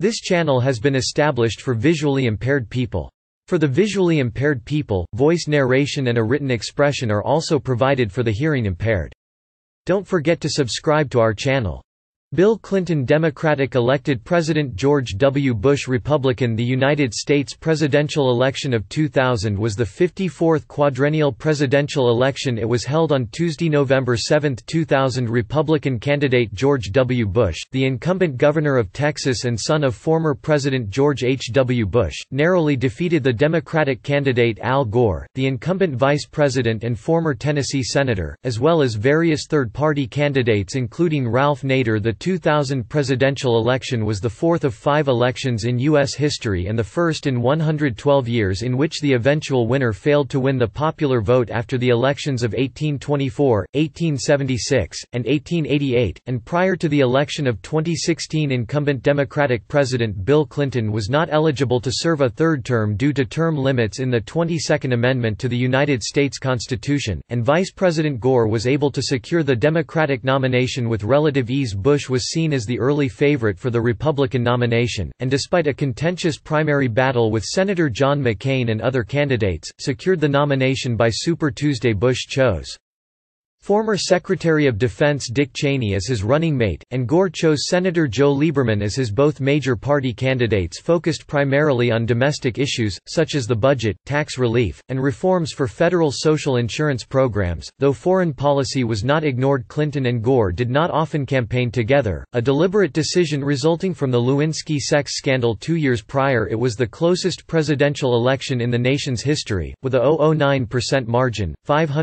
This channel has been established for visually impaired people. For the visually impaired people, voice narration and a written expression are also provided for the hearing impaired. Don't forget to subscribe to our channel. Bill Clinton Democratic elected President George W. Bush Republican. The United States presidential election of 2000 was the 54th quadrennial presidential election. It was held on Tuesday, November 7, 2000. Republican candidate George W. Bush, the incumbent governor of Texas and son of former President George H. W. Bush, narrowly defeated the Democratic candidate Al Gore, the incumbent vice president and former Tennessee senator, as well as various third-party candidates including Ralph Nader. The 2000 presidential election was the fourth of 5 elections in U.S. history and the first in 112 years in which the eventual winner failed to win the popular vote after the elections of 1824, 1876, and 1888, and prior to the election of 2016. Incumbent Democratic President Bill Clinton was not eligible to serve a third term due to term limits in the 22nd Amendment to the United States Constitution, and Vice President Gore was able to secure the Democratic nomination with relative ease. Bush was seen as the early favorite for the Republican nomination, and despite a contentious primary battle with Senator John McCain and other candidates, secured the nomination by Super Tuesday. Bush chose former Secretary of Defense Dick Cheney as his running mate, and Gore chose Senator Joe Lieberman as his. Both major party candidates focused primarily on domestic issues, such as the budget, tax relief, and reforms for federal social insurance programs, though foreign policy was not ignored. Clinton and Gore did not often campaign together, a deliberate decision resulting from the Lewinsky sex scandal 2 years prior. It was the closest presidential election in the nation's history, with a 0.09% margin,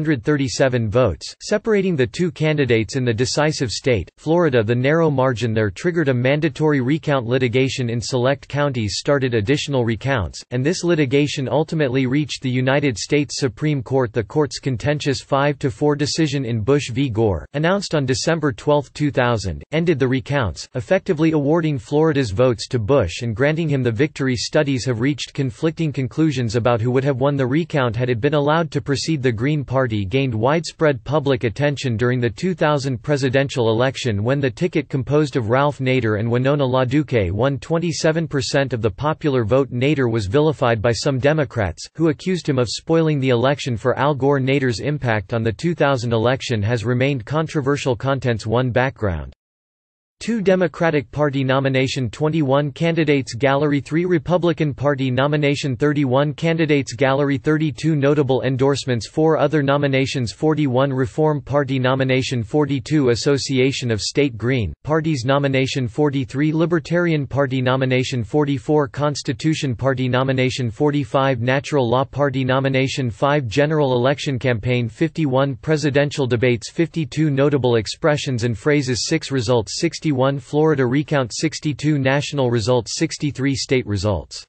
537 votes, separating the two candidates in the decisive state, Florida. The narrow margin there triggered a mandatory recount. Litigation in select counties started additional recounts, and this litigation ultimately reached the United States Supreme Court. The court's contentious 5-4 decision in Bush v. Gore, announced on December 12, 2000, ended the recounts, effectively awarding Florida's votes to Bush and granting him the victory. Studies have reached conflicting conclusions about who would have won the recount had it been allowed to proceed. The Green Party gained widespread public attention during the 2000 presidential election when the ticket, composed of Ralph Nader and Winona LaDuke, won 27% of the popular vote. Nader was vilified by some Democrats, who accused him of spoiling the election for Al Gore. Nader's impact on the 2000 election has remained controversial. Contents 1 Background 2 Democratic Party nomination 21 candidates Gallery 3 Republican Party nomination 31 candidates Gallery 32 Notable endorsements 4 Other nominations 41 Reform Party nomination 42 Association of State Green Parties nomination 43 Libertarian Party nomination 44 Constitution Party nomination 45 Natural Law Party nomination 5 General Election Campaign 51 Presidential Debates 52 Notable expressions and phrases 6 Results 61 Florida recount 62 National results 63 State results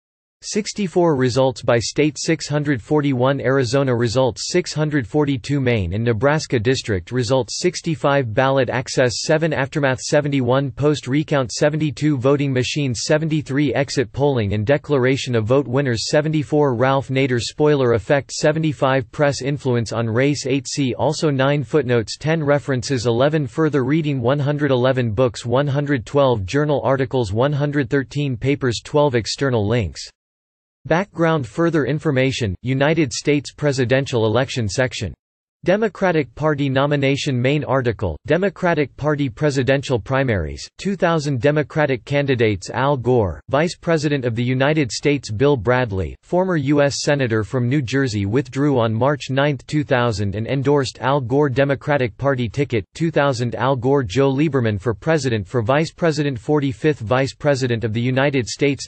64 Results by state 641 Arizona results 642 Maine and Nebraska district results 65 Ballot access 7 Aftermath 71 Post recount 72 Voting machines 73 Exit polling and declaration of vote winners 74 Ralph Nader spoiler effect 75 Press influence on race 8 See also 9 Footnotes 10 References 11 Further reading 111 Books 112 Journal articles 113 Papers 12 External links. Background Further information, United States presidential election section. Democratic Party nomination Main article, Democratic Party presidential primaries, 2000 Democratic candidates Al Gore, Vice President of the United States Bill Bradley, former U.S. Senator from New Jersey withdrew on March 9, 2000 and endorsed Al Gore Democratic Party ticket, 2000 Al Gore Joe Lieberman for President for Vice President 45th Vice President of the United States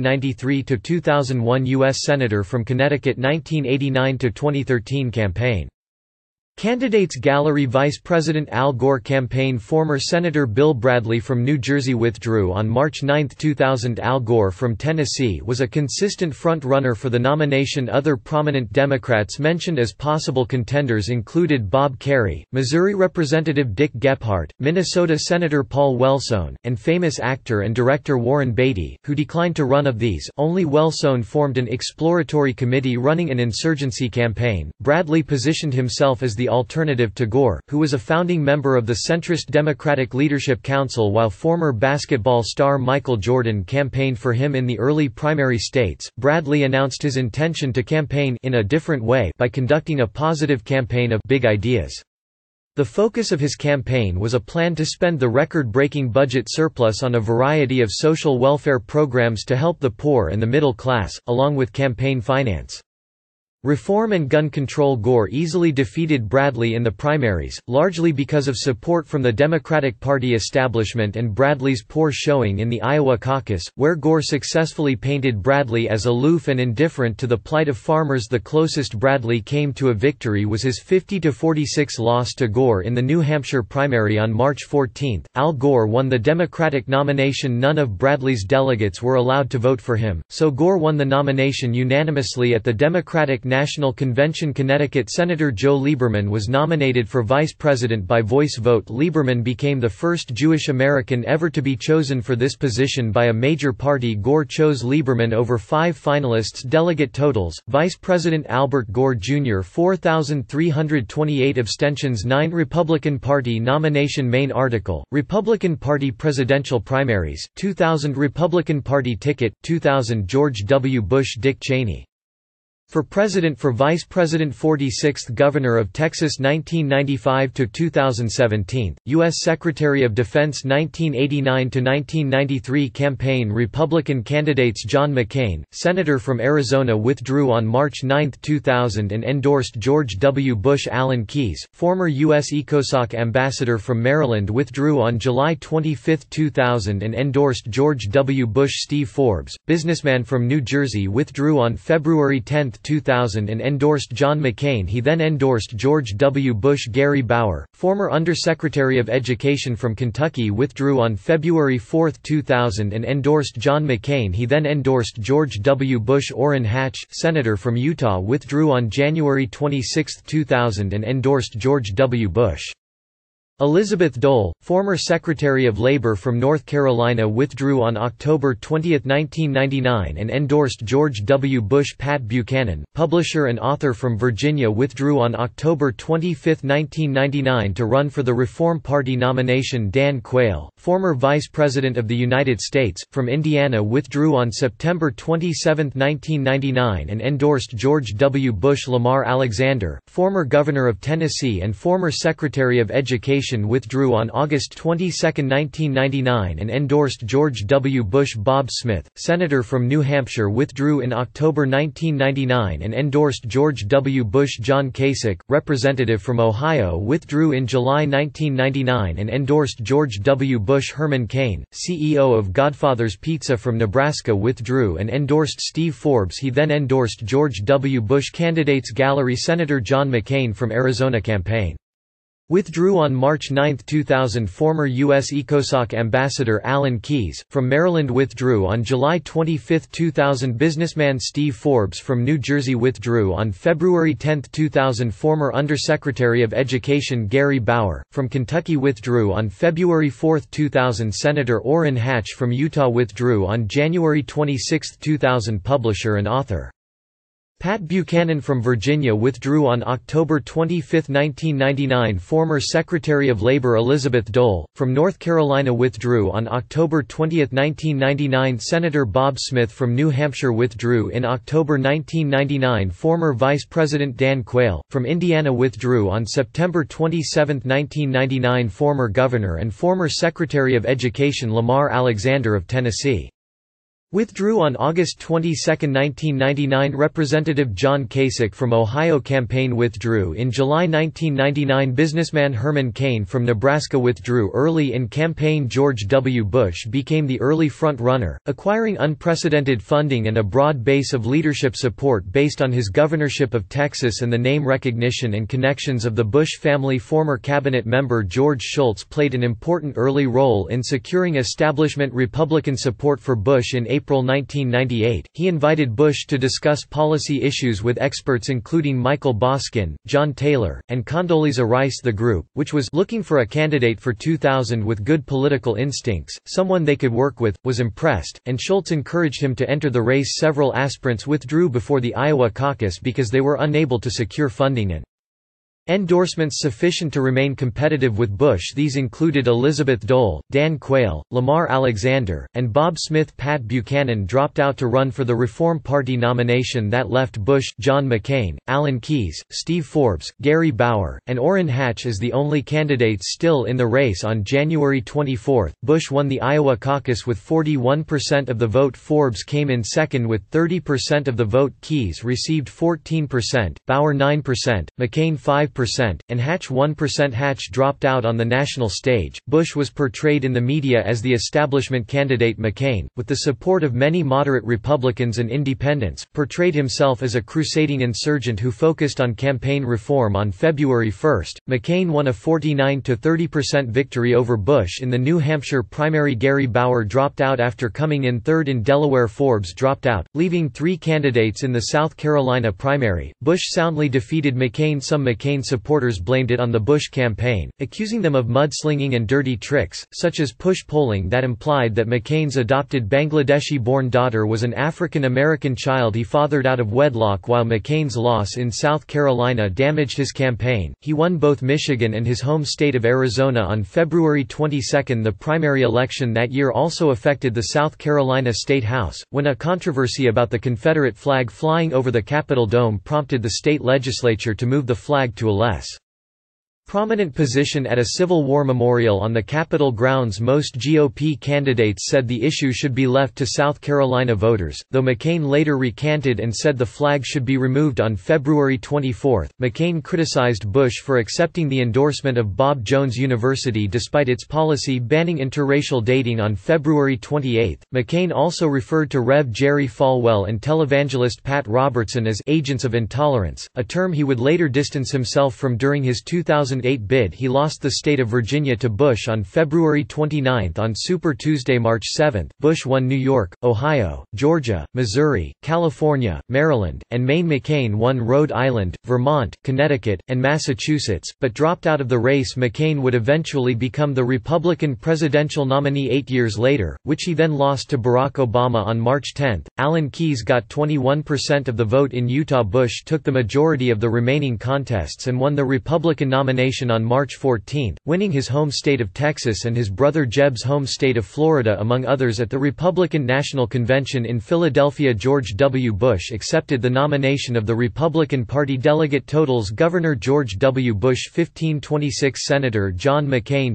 1993–2001 U.S. Senator from Connecticut 1989–2013 Campaign candidates Gallery Vice President Al Gore Campaign Former Senator Bill Bradley from New Jersey withdrew on March 9, 2000 Al Gore from Tennessee was a consistent front-runner for the nomination. Other prominent Democrats mentioned as possible contenders included Bob Kerrey, Missouri Representative Dick Gephardt, Minnesota Senator Paul Wellstone, and famous actor and director Warren Beatty, who declined to run. Of these, only Wellstone formed an exploratory committee running an insurgency campaign. Bradley positioned himself as the the alternative to Gore, who was a founding member of the centrist Democratic Leadership Council while former basketball star Michael Jordan campaigned for him in the early primary states. Bradley announced his intention to campaign in a different way by conducting a positive campaign of big ideas. The focus of his campaign was a plan to spend the record-breaking budget surplus on a variety of social welfare programs to help the poor and the middle class, along with campaign finance. Reform and gun control. Gore easily defeated Bradley in the primaries, largely because of support from the Democratic Party establishment and Bradley's poor showing in the Iowa caucus, where Gore successfully painted Bradley as aloof and indifferent to the plight of farmers. The closest Bradley came to a victory was his 50-46 loss to Gore in the New Hampshire primary on March 14. Al Gore won the Democratic nomination. None of Bradley's delegates were allowed to vote for him, so Gore won the nomination unanimously at the Democratic National Convention. Connecticut Senator Joe Lieberman was nominated for vice president by voice vote. Lieberman became the first Jewish American ever to be chosen for this position by a major party. Gore chose Lieberman over 5 finalists. Delegate totals: Vice President Albert Gore Jr. 4,328 abstentions. 9 Republican Party nomination. Main article: Republican Party presidential primaries, 2000 Republican Party ticket, 2000 George W. Bush. Dick Cheney for president. For vice president, 46th governor of Texas 1995 to 2017, U.S. Secretary of Defense 1989 to 1993. Campaign: Republican candidates. John McCain, senator from Arizona, withdrew on March 9, 2000 and endorsed George W. Bush. Alan Keyes, former U.S. ECOSOC ambassador from Maryland, withdrew on July 25, 2000 and endorsed George W. Bush. Steve Forbes, businessman from New Jersey, withdrew on February 10, 2000 and endorsed John McCain. He then endorsed George W. Bush. Gary Bauer, former Undersecretary of Education from Kentucky, withdrew on February 4, 2000 and endorsed John McCain. He then endorsed George W. Bush. Orrin Hatch, senator from Utah, withdrew on January 26, 2000 and endorsed George W. Bush. Elizabeth Dole, former Secretary of Labor from North Carolina, withdrew on October 20, 1999 and endorsed George W. Bush. Pat Buchanan, publisher and author from Virginia, withdrew on October 25, 1999 to run for the Reform Party nomination. Dan Quayle, former Vice President of the United States, from Indiana, withdrew on September 27, 1999 and endorsed George W. Bush. Lamar Alexander, former Governor of Tennessee and former Secretary of Education, withdrew on August 22, 1999 and endorsed George W. Bush. Bob Smith, senator from New Hampshire, withdrew in October 1999 and endorsed George W. Bush. John Kasich, representative from Ohio, withdrew in July 1999 and endorsed George W. Bush. Herman Cain, CEO of Godfather's Pizza from Nebraska, withdrew and endorsed Steve Forbes. He then endorsed George W. Bush. Candidates gallery: Senator John McCain from Arizona campaign. Withdrew on March 9, 2000. Former U.S. ECOSOC ambassador Alan Keyes, from Maryland, withdrew on July 25, 2000. Businessman Steve Forbes from New Jersey withdrew on February 10, 2000. Former Undersecretary of Education Gary Bauer, from Kentucky, withdrew on February 4, 2000. Senator Orrin Hatch from Utah withdrew on January 26, 2000. Publisher and author Pat Buchanan from Virginia withdrew on October 25, 1999. Former Secretary of Labor Elizabeth Dole, from North Carolina, withdrew on October 20, 1999. Senator Bob Smith from New Hampshire withdrew in October 1999. Former Vice President Dan Quayle, from Indiana, withdrew on September 27, 1999. Former Governor and former Secretary of Education Lamar Alexander of Tennessee withdrew on August 22, 1999. Representative John Kasich from Ohio campaign withdrew in July 1999. Businessman Herman Cain from Nebraska withdrew early in campaign. George W. Bush became the early front-runner, acquiring unprecedented funding and a broad base of leadership support based on his governorship of Texas and the name recognition and connections of the Bush family. Former cabinet member George Shultz played an important early role in securing establishment Republican support for Bush. In April 1998, he invited Bush to discuss policy issues with experts including Michael Boskin, John Taylor, and Condoleezza Rice. The group, which was looking for a candidate for 2000 with good political instincts, someone they could work with, was impressed, and Shultz encouraged him to enter the race. Several aspirants withdrew before the Iowa caucus because they were unable to secure funding and Endorsements sufficient to remain competitive with Bush. These included Elizabeth Dole, Dan Quayle, Lamar Alexander, and Bob Smith. Pat Buchanan dropped out to run for the Reform Party nomination that left Bush, John McCain, Alan Keyes, Steve Forbes, Gary Bauer, and Orrin Hatch as the only candidates still in the race. On January 24, Bush won the Iowa caucus with 41% of the vote. Forbes came in second with 30% of the vote. Keyes received 14%, Bauer 9%, McCain 5%, and Hatch 1%. Hatch dropped out on the national stage. Bush was portrayed in the media as the establishment candidate. McCain, with the support of many moderate Republicans and independents, portrayed himself as a crusading insurgent who focused on campaign reform. On February 1, McCain won a 49–30% victory over Bush in the New Hampshire primary. Gary Bauer dropped out after coming in third in Delaware. Forbes dropped out, leaving three candidates in the South Carolina primary. Bush soundly defeated McCain. Some McCain supporters blamed it on the Bush campaign, accusing them of mudslinging and dirty tricks, such as push polling that implied that McCain's adopted Bangladeshi-born daughter was an African-American child he fathered out of wedlock. While McCain's loss in South Carolina damaged his campaign, he won both Michigan and his home state of Arizona on February 22. The primary election that year also affected the South Carolina State House, when a controversy about the Confederate flag flying over the Capitol dome prompted the state legislature to move the flag to a less prominent position at a Civil War memorial on the Capitol grounds. Most GOP candidates said the issue should be left to South Carolina voters, though McCain later recanted and said the flag should be removed. On February 24, McCain criticized Bush for accepting the endorsement of Bob Jones University despite its policy banning interracial dating. On February 28, McCain also referred to Rev. Jerry Falwell and televangelist Pat Robertson as agents of intolerance, a term he would later distance himself from. During his 2008 bid, he lost the state of Virginia to Bush on February 29. On Super Tuesday, March 7, Bush won New York, Ohio, Georgia, Missouri, California, Maryland, and Maine. McCain won Rhode Island, Vermont, Connecticut, and Massachusetts, but dropped out of the race. McCain would eventually become the Republican presidential nominee 8 years later, which he then lost to Barack Obama. On March 10, Alan Keyes got 21% of the vote in Utah. Bush took the majority of the remaining contests and won the Republican nomination on March 14, winning his home state of Texas and his brother Jeb's home state of Florida among others. At the Republican National Convention in Philadelphia, George W. Bush accepted the nomination of the Republican Party delegate totals: Governor George W. Bush 1526, Senator John McCain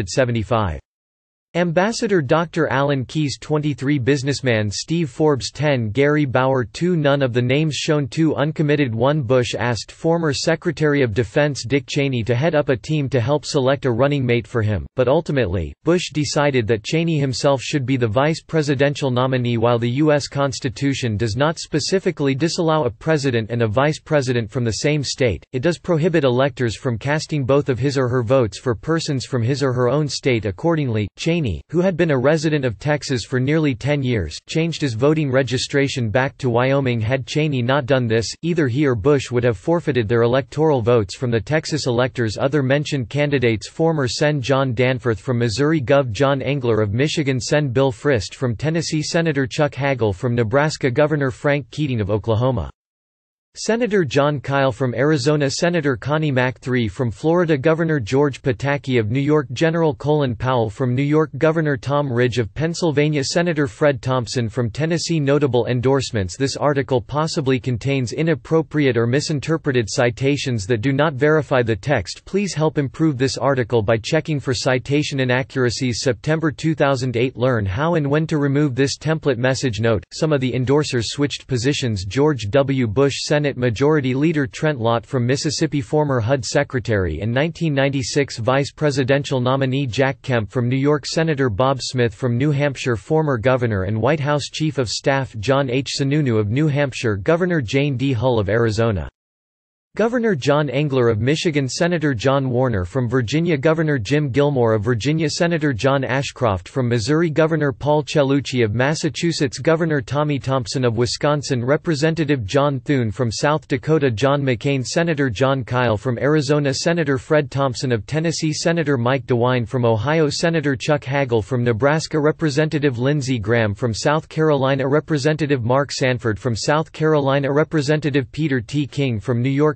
275. Ambassador Dr. Alan Keyes 23, businessman Steve Forbes 10, Gary Bauer 2. None of the names shown 2, uncommitted 1. Bush asked former Secretary of Defense Dick Cheney to head up a team to help select a running mate for him, but ultimately, Bush decided that Cheney himself should be the vice presidential nominee. While the U.S. Constitution does not specifically disallow a president and a vice president from the same state, it does prohibit electors from casting both of his or her votes for persons from his or her own state. Accordingly, Cheney, who had been a resident of Texas for nearly 10 years, changed his voting registration back to Wyoming. Had Cheney not done this, either he or Bush would have forfeited their electoral votes from the Texas electors. Other mentioned candidates: former Sen. John Danforth from Missouri, Gov. John Engler of Michigan, Sen. Bill Frist from Tennessee, Senator Chuck Hagel from Nebraska, Governor Frank Keating of Oklahoma, Senator John Kyle from Arizona, Senator Connie Mack III from Florida, Governor George Pataki of New York, General Colin Powell from New York, Governor Tom Ridge of Pennsylvania, Senator Fred Thompson from Tennessee. Notable endorsements: this article possibly contains inappropriate or misinterpreted citations that do not verify the text. Please help improve this article by checking for citation inaccuracies. September 2008. Learn how and when to remove this template message. Note: some of the endorsers switched positions. George W. Bush, Senate Majority Leader Trent Lott from Mississippi, former HUD Secretary and 1996 Vice Presidential nominee Jack Kemp from New York, Senator Bob Smith from New Hampshire, former Governor and White House Chief of Staff John H. Sununu of New Hampshire, Governor Jane D. Hull of Arizona, Governor John Engler of Michigan, Senator John Warner from Virginia, Governor Jim Gilmore of Virginia, Senator John Ashcroft from Missouri, Governor Paul Cellucci of Massachusetts, Governor Tommy Thompson of Wisconsin, Representative John Thune from South Dakota, John McCain, Senator John Kyle from Arizona, Senator Fred Thompson of Tennessee, Senator Mike DeWine from Ohio, Senator Chuck Hagel from Nebraska, Representative Lindsey Graham from South Carolina, Representative Mark Sanford from South Carolina, Representative Peter T. King from New York,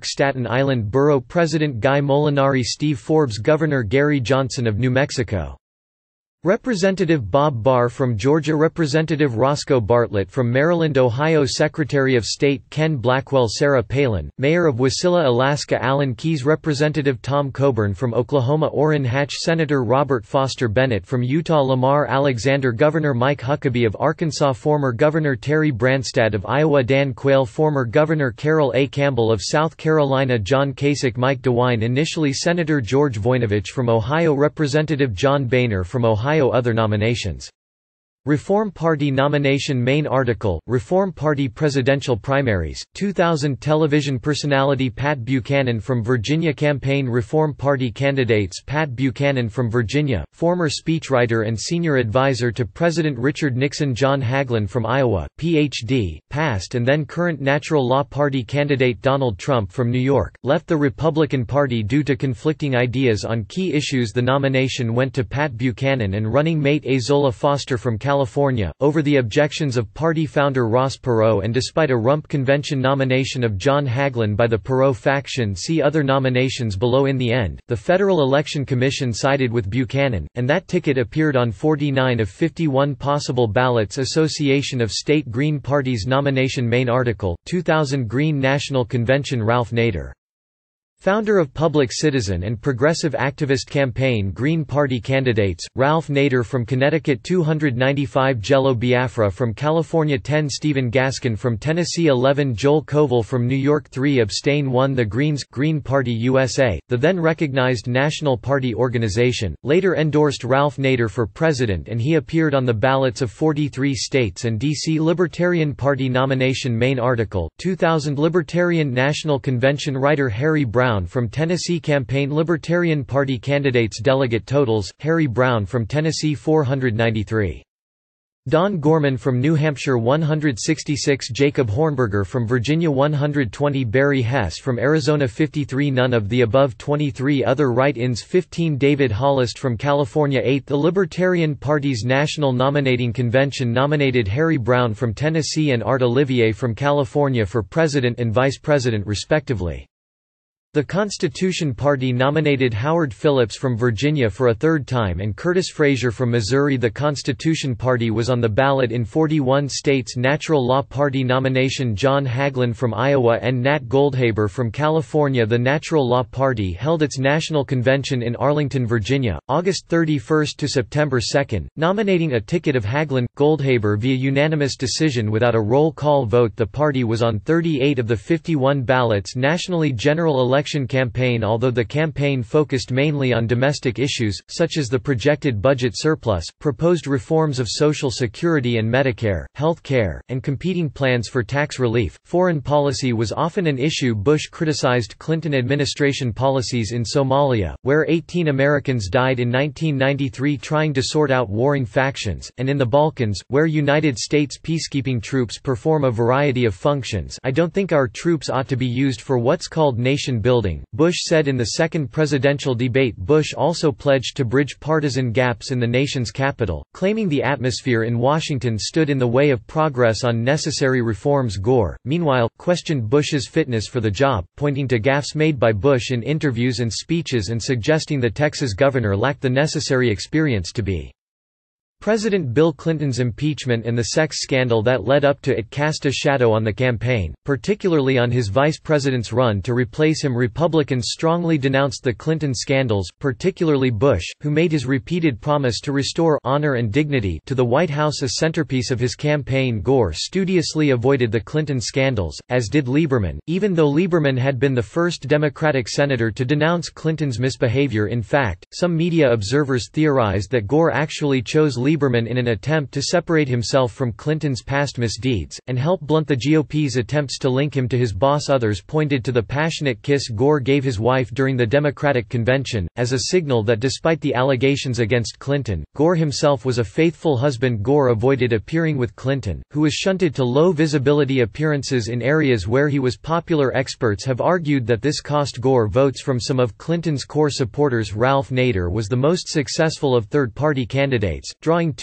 York Staten Island Borough President Guy Molinari, Steve Forbes, Governor Gary Johnson of New Mexico, Representative Bob Barr from Georgia, Representative Roscoe Bartlett from Maryland, Ohio, Secretary of State Ken Blackwell, Sarah Palin, Mayor of Wasilla, Alaska Alan Keyes, Representative Tom Coburn from Oklahoma, Orrin Hatch, Senator Robert Foster Bennett from Utah, Lamar Alexander, Governor Mike Huckabee of Arkansas, former Governor Terry Branstad of Iowa, Dan Quayle, former Governor Carol A. Campbell of South Carolina, John Kasich, Mike DeWine, initially Senator George Voinovich from Ohio, Representative John Boehner from Ohio. Other nominations. Reform Party nomination. Main article, Reform Party presidential primaries, 2000 television personality Pat Buchanan from Virginia. Campaign Reform Party candidates. Pat Buchanan from Virginia, former speechwriter and senior advisor to President Richard Nixon. John Hagelin from Iowa, Ph.D., past and then current Natural Law Party candidate. Donald Trump from New York, left the Republican Party due to conflicting ideas on key issues. The nomination went to Pat Buchanan and running mate Azola Foster from California, over the objections of party founder Ross Perot and despite a rump convention nomination of John Hagelin by the Perot faction. See other nominations below. In the end, the Federal Election Commission sided with Buchanan, and that ticket appeared on 49 of 51 possible ballots. Association of State Green Parties nomination. Main article, 2000 Green National Convention. Ralph Nader, founder of Public Citizen and Progressive Activist Campaign. Green Party candidates, Ralph Nader from Connecticut 295, Jello Biafra from California 10, Stephen Gaskin from Tennessee 11, Joel Koval from New York 3, abstain 1. The Greens, Green Party USA, the then recognized National Party organization, later endorsed Ralph Nader for president and he appeared on the ballots of 43 states and D.C. Libertarian Party nomination. Main article, 2000 Libertarian National Convention. Writer Harry Brown from Tennessee. Campaign Libertarian Party candidates. Delegate totals, Harry Brown from Tennessee 493. Don Gorman from New Hampshire 166, Jacob Hornberger from Virginia 120, Barry Hess from Arizona 53, none of the above 23 other write-ins 15, David Hollist from California 8. The Libertarian Party's National Nominating Convention nominated Harry Brown from Tennessee and Art Olivier from California for president and vice president respectively. The Constitution Party nominated Howard Phillips from Virginia for a third time and Curtis Frazier from Missouri. The Constitution Party was on the ballot in 41 states. Natural Law Party nomination, John Hagelin from Iowa and Nat Goldhaber from California. The Natural Law Party held its national convention in Arlington, Virginia, August 31 to September 2, nominating a ticket of Hagelin, Goldhaber via unanimous decision without a roll call vote. The party was on 38 of the 51 ballots. Nationally, general election campaign. Although the campaign focused mainly on domestic issues, such as the projected budget surplus, proposed reforms of Social Security and Medicare, health care, and competing plans for tax relief, foreign policy was often an issue. Bush criticized Clinton administration policies in Somalia, where 18 Americans died in 1993 trying to sort out warring factions, and in the Balkans, where United States peacekeeping troops perform a variety of functions. I don't think our troops ought to be used for what's called nation building, Bush said in the second presidential debate. Bush also pledged to bridge partisan gaps in the nation's capital, claiming the atmosphere in Washington stood in the way of progress on necessary reforms. Gore, meanwhile, questioned Bush's fitness for the job, pointing to gaffes made by Bush in interviews and speeches and suggesting the Texas governor lacked the necessary experience to be President. Bill Clinton's impeachment and the sex scandal that led up to it cast a shadow on the campaign, particularly on his vice president's run to replace him. Republicans strongly denounced the Clinton scandals, particularly Bush, who made his repeated promise to restore honor and dignity to the White House a centerpiece of his campaign. Gore studiously avoided the Clinton scandals, as did Lieberman, even though Lieberman had been the first Democratic senator to denounce Clinton's misbehavior. In fact, some media observers theorized that Gore actually chose Lieberman in an attempt to separate himself from Clinton's past misdeeds, and help blunt the GOP's attempts to link him to his boss. Others pointed to the passionate kiss Gore gave his wife during the Democratic convention, as a signal that despite the allegations against Clinton, Gore himself was a faithful husband. Gore avoided appearing with Clinton, who was shunted to low-visibility appearances in areas where he was popular. Experts have argued that this cost Gore votes from some of Clinton's core supporters. Ralph Nader was the most successful of third-party candidates, drawing drawing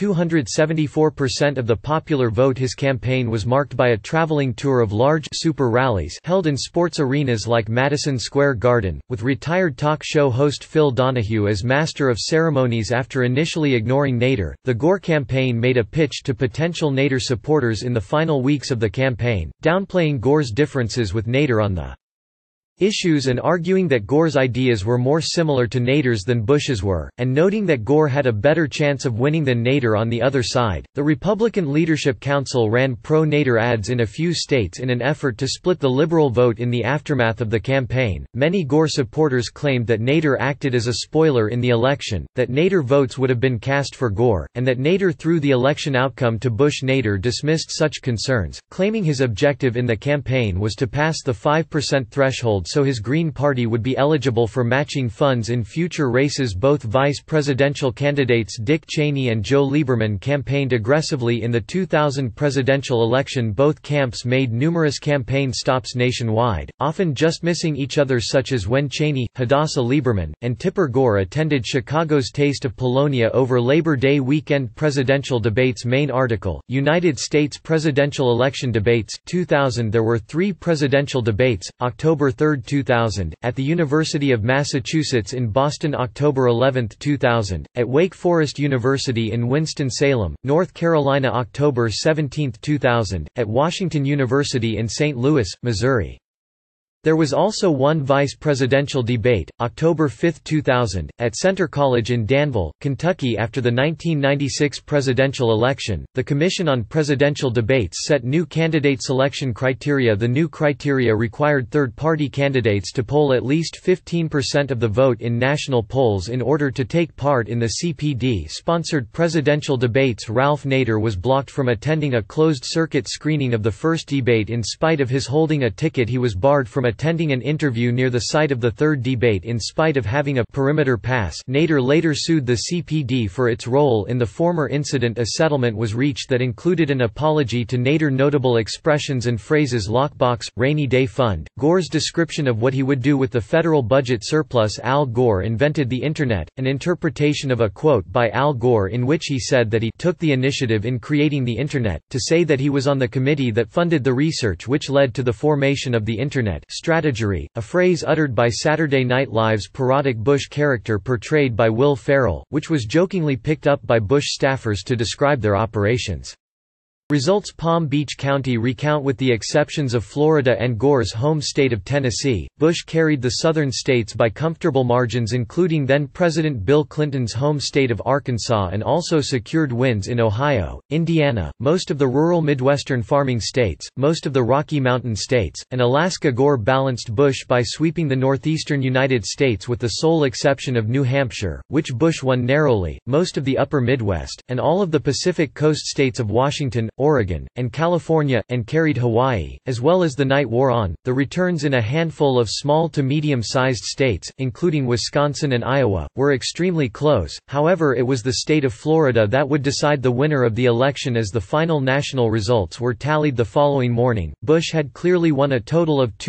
274% of the popular vote. His campaign was marked by a traveling tour of large super rallies held in sports arenas like Madison Square Garden, with retired talk show host Phil Donahue as master of ceremonies. After initially ignoring Nader, the Gore campaign made a pitch to potential Nader supporters in the final weeks of the campaign, downplaying Gore's differences with Nader on the issues and arguing that Gore's ideas were more similar to Nader's than Bush's were, and noting that Gore had a better chance of winning than Nader on the other side. The Republican Leadership Council ran pro-Nader ads in a few states in an effort to split the liberal vote in the aftermath of the campaign. Many Gore supporters claimed that Nader acted as a spoiler in the election, that Nader votes would have been cast for Gore, and that Nader threw the election outcome to Bush. Nader dismissed such concerns, claiming his objective in the campaign was to pass the 5% threshold so his Green Party would be eligible for matching funds in future races. Both vice presidential candidates Dick Cheney and Joe Lieberman campaigned aggressively in the 2000 presidential election. Both camps made numerous campaign stops nationwide, often just missing each other, such as when Cheney, Hadassah Lieberman, and Tipper Gore attended Chicago's Taste of Polonia over Labor Day weekend. Presidential debates. Main article, United States presidential election debates, 2000. There were 3 presidential debates, October 3, 2000, at the University of Massachusetts in Boston, October 11, 2000, at Wake Forest University in Winston-Salem, North Carolina, October 17, 2000, at Washington University in St. Louis, Missouri. There was also one vice presidential debate, October 5, 2000, at Centre College in Danville, Kentucky. After the 1996 presidential election, the Commission on Presidential Debates set new candidate selection criteria. The new criteria required third-party candidates to poll at least 15% of the vote in national polls in order to take part in the CPD-sponsored presidential debates. Ralph Nader was blocked from attending a closed-circuit screening of the first debate in spite of his holding a ticket. He was barred from attending an interview near the site of the third debate in spite of having a perimeter pass. Nader later sued the CPD for its role in the former incident. A settlement was reached that included an apology to Nader. Notable expressions and phrases: lockbox, rainy day fund, Gore's description of what he would do with the federal budget surplus. Al Gore invented the Internet, an interpretation of a quote by Al Gore in which he said that he took the initiative in creating the Internet, to say that he was on the committee that funded the research which led to the formation of the Internet. Strategery, a phrase uttered by Saturday Night Live's parodic Bush character portrayed by Will Ferrell, which was jokingly picked up by Bush staffers to describe their operations. Results: Palm Beach County recount. With the exceptions of Florida and Gore's home state of Tennessee, Bush carried the southern states by comfortable margins, including then-President Bill Clinton's home state of Arkansas, and also secured wins in Ohio, Indiana, most of the rural Midwestern farming states, most of the Rocky Mountain states, and Alaska. Gore balanced Bush by sweeping the northeastern United States with the sole exception of New Hampshire, which Bush won narrowly, most of the upper Midwest, and all of the Pacific Coast states of Washington, Oregon, and California, and carried Hawaii, as well as the night wore on. The returns in a handful of small to medium-sized states, including Wisconsin and Iowa, were extremely close. However, it was the state of Florida that would decide the winner of the election as the final national results were tallied the following morning. Bush had clearly won a total of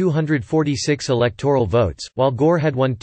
246 electoral votes, while Gore had won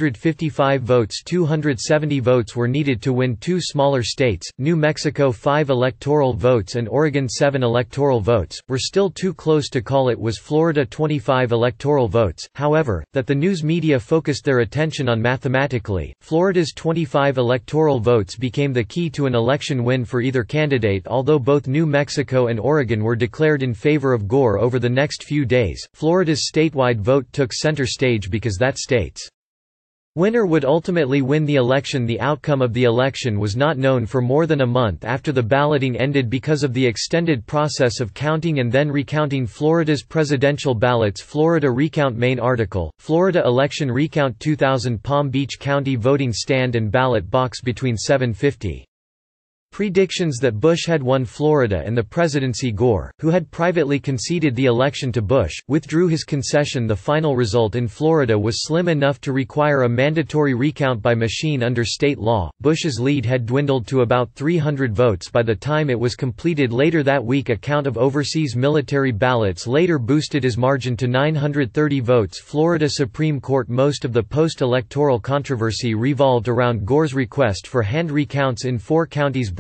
255 votes. 270 votes were needed to win 2 smaller states, New Mexico 5 electoral votes and Oregon 7 electoral votes, were still too close to call. It was Florida 25 electoral votes, however, that the news media focused their attention on. Mathematically, Florida's 25 electoral votes became the key to an election win for either candidate. Although both New Mexico and Oregon were declared in favor of Gore over the next few days, Florida's statewide vote took center stage because that state's winner would ultimately win the election. The outcome of the election was not known for more than a month after the balloting ended because of the extended process of counting and then recounting Florida's presidential ballots. Florida recount. Main article, Florida election recount 2000. Palm Beach County voting stand and ballot box between 750. Predictions that Bush had won Florida and the presidency. Gore, who had privately conceded the election to Bush, withdrew his concession. The final result in Florida was slim enough to require a mandatory recount by machine under state law. Bush's lead had dwindled to about 300 votes by the time it was completed. Later that week, a count of overseas military ballots later boosted his margin to 930 votes. Florida Supreme Court. Most of the post-electoral controversy revolved around Gore's request for hand recounts in 4 counties: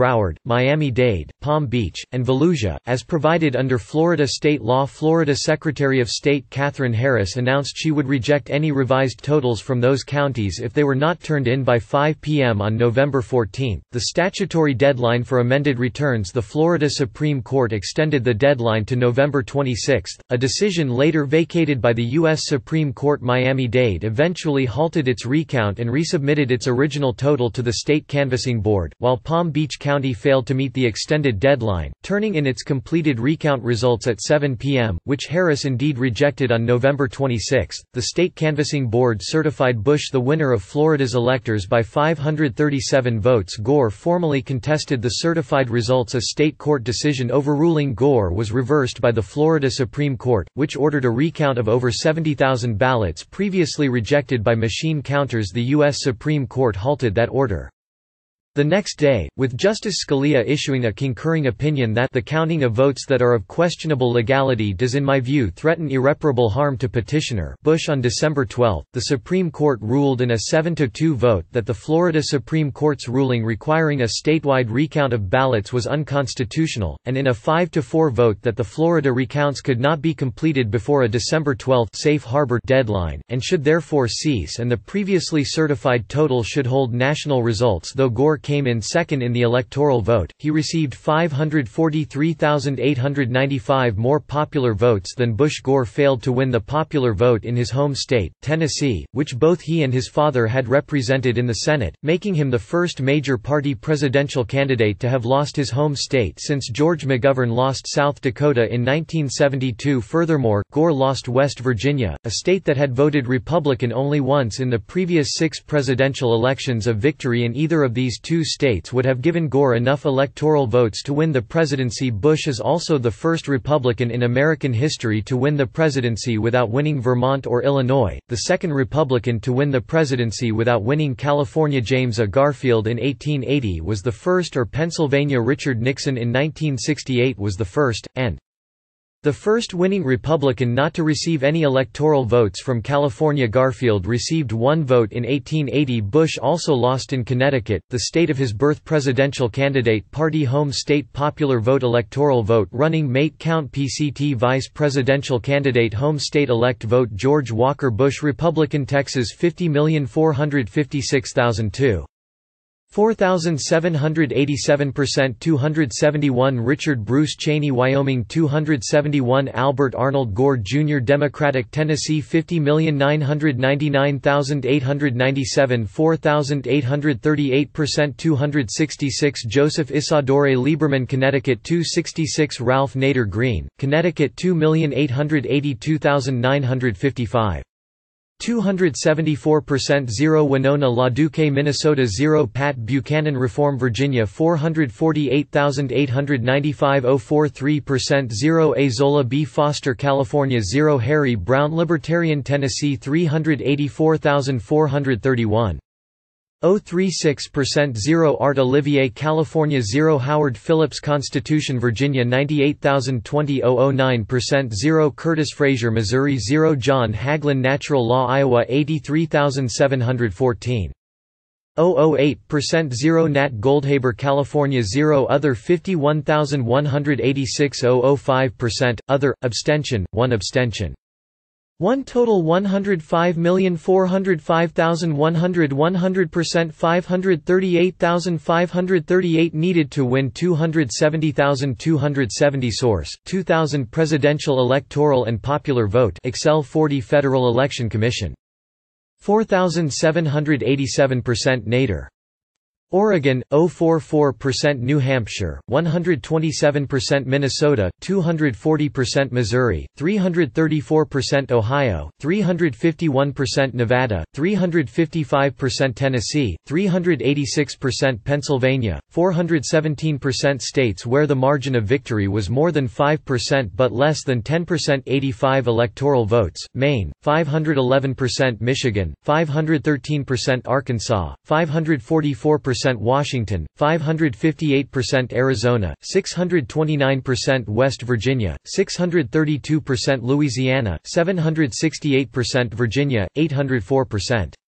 Broward, Miami-Dade, Palm Beach, and Volusia, as provided under Florida state law. Florida Secretary of State Katherine Harris announced she would reject any revised totals from those counties if they were not turned in by 5 p.m. on November 14, the statutory deadline for amended returns. The Florida Supreme Court extended the deadline to November 26, a decision later vacated by the U.S. Supreme Court. Miami-Dade eventually halted its recount and resubmitted its original total to the state canvassing board, while Palm Beach County failed to meet the extended deadline, turning in its completed recount results at 7 p.m., which Harris indeed rejected on November 26. The state canvassing board certified Bush the winner of Florida's electors by 537 votes. Gore formally contested the certified results. A state court decision overruling Gore was reversed by the Florida Supreme Court, which ordered a recount of over 70,000 ballots previously rejected by machine counters. The U.S. Supreme Court halted that order. The next day, with Justice Scalia issuing a concurring opinion that the counting of votes that are of questionable legality does in my view threaten irreparable harm to petitioner Bush. On December 12, the Supreme Court ruled in a 7-2 vote that the Florida Supreme Court's ruling requiring a statewide recount of ballots was unconstitutional, and in a 5-4 vote that the Florida recounts could not be completed before a December 12 safe harbor deadline, and should therefore cease, and the previously certified total should hold national results. Though Gore came in second in the electoral vote, he received 543,895 more popular votes than Bush. Gore failed to win the popular vote in his home state, Tennessee, which both he and his father had represented in the Senate, making him the first major party presidential candidate to have lost his home state since George McGovern lost South Dakota in 1972. Furthermore, Gore lost West Virginia, a state that had voted Republican only once in the previous 6 presidential elections. A victory in either of these two states would have given Gore enough electoral votes to win the presidency. Bush is also the first Republican in American history to win the presidency without winning Vermont or Illinois, the second Republican to win the presidency without winning California. James A. Garfield in 1880 was the first, or Pennsylvania Richard Nixon in 1968 was the first, and the first winning Republican not to receive any electoral votes from California. Garfield received 1 vote in 1880. Bush also lost in Connecticut, the state of his birth. Presidential candidate party home state. Popular vote. Electoral vote. Running mate count. PCT. Vice presidential candidate home state. Elect vote. George Walker Bush Republican. Texas 50,456,002. 4,787%. 271 Richard Bruce Cheney Wyoming 271 Albert Arnold Gore Jr. Democratic Tennessee 50,999,897 4,838%. 266 Joseph Isadore Lieberman Connecticut 266 Ralph Nader Green, Connecticut 2,882,955. 274%. 0 Winona LaDuque Minnesota 0 Pat Buchanan Reform Virginia 448,895 043%. 0 A Zola B Foster California 0 Harry Brown Libertarian Tennessee 384,431. 036%. 0 Art Olivier California 0 Howard Phillips Constitution Virginia 98,020 009%. 0 Curtis Frazier Missouri 0 John Hagelin Natural Law Iowa 83,714. 008%. 0 Nat Goldhaber California 0 Other 51,186 005%. Other, abstention, 1 abstention. 1 total 105,405,100 100% 538,538 needed to win 270,270 Source, 2000 Presidential Electoral and Popular Vote Excel 40 Federal Election Commission. 4,787% Nader. Oregon, 044%. New Hampshire, 127%. Minnesota, 240%. Missouri, 334%. Ohio, 351%. Nevada, 355%. Tennessee, 386%. Pennsylvania, 417%. States where the margin of victory was more than 5% but less than 10%. 85 electoral votes. Maine, 511%. Michigan, 513%. Arkansas, 544%. Washington, 558%. Arizona, 629%. West Virginia, 632%. Louisiana, 768%. Virginia, 804%.